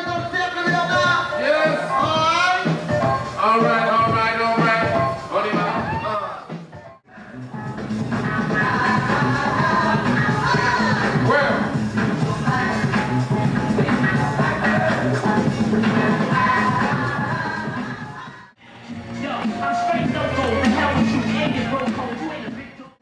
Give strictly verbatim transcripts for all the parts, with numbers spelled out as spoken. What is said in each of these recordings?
Yes. All right, all right, all right. Hold him up. Well. Yo, I'm straight no-go. The hell with you and your bro code. You ain't a big deal.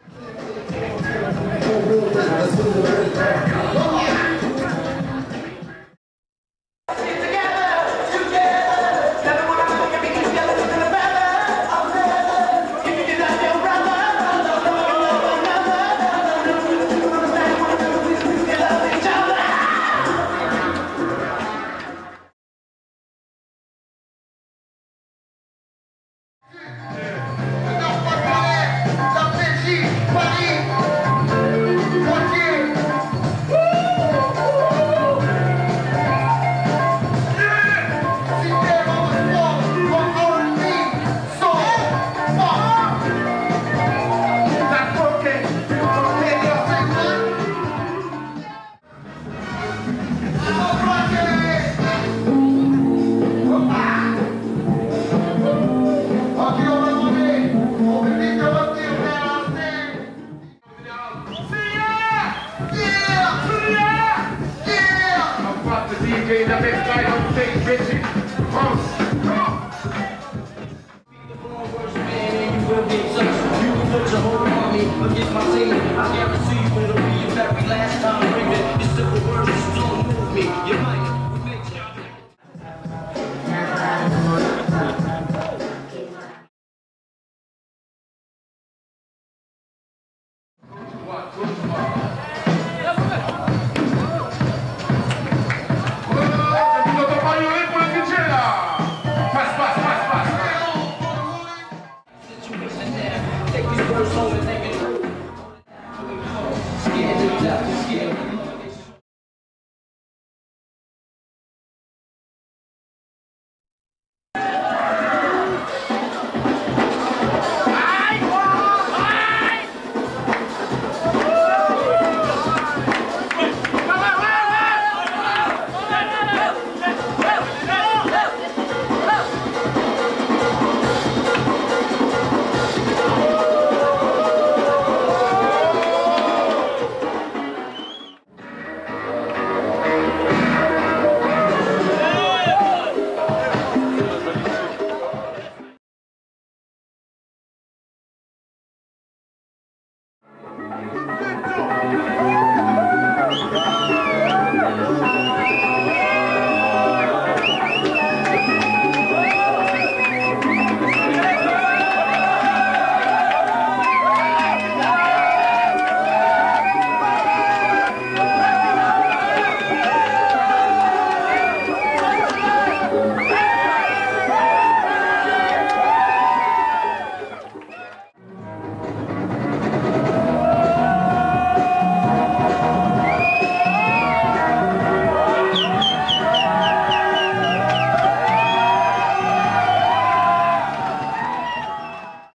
D J, the best guy on stage, Richie. Come on. You can put your whole army against my team. I guarantee you it'll be your very last time breathing. Your simple words just don't move me. You might we make you. Take these words home and think it through. Scared to death, scared. Let's go.